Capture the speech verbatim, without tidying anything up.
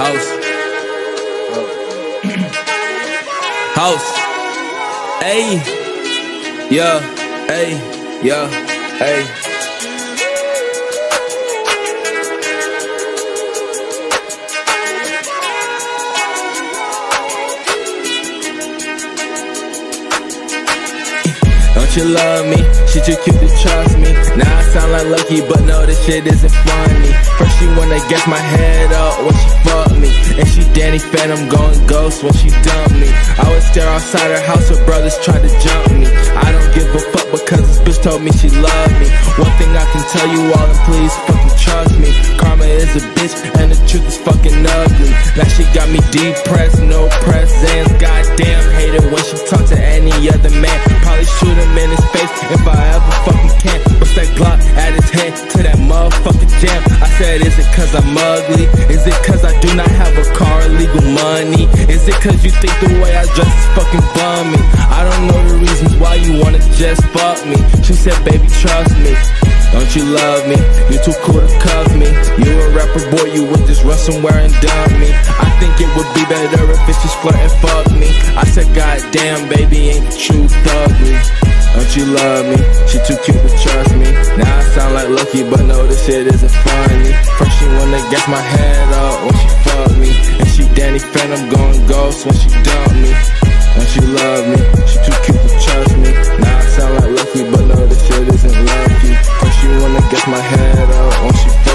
House. House. Ayy. Yeah. Ayy. Yeah. Ayy. Don't you love me? She too cute to trust me. Now I sound like Lucky, but no, this shit isn't funny. First she wanna get my head up when she fuck me, and she Danny Phantom going ghost when she dump me. I would stare outside her house, her brothers tried to jump me. I don't give a fuck because this bitch told me she loved me. One thing I can tell you all, and please fucking trust me. Karma is a bitch, and the truth is fucking ugly. Now she got me depressed, no presents. Goddamn, hate it when she talk to any other man. Probably shoot him in his face if I ever fucking can. Bust that Glock at his head to that motherfucking jam. I said, is it cause I'm ugly? Is it cause I do not have a car or legal money? Is it cause you think the way I dress is fucking bummy? I don't know the reasons why you wanna just fuck me. She said, baby, trust me. Don't you love me? You too cool to cuff me. You a rapper, boy, you would just run somewhere and dump me. I think it would be better if it's just flirt and fuck me. I said, goddamn, baby, ain't the truth ugly? Don't you love me? She too cute to trust me. Now I sound like Lucky, but no, this shit isn't funny. First she wanna get my head up when she fuck me, and she Danny Phantom going ghost when she dump me. Don't you love me? She too cute to trust me. Now I sound like Lucky, but no, this shit isn't lucky. First she wanna get my head up when she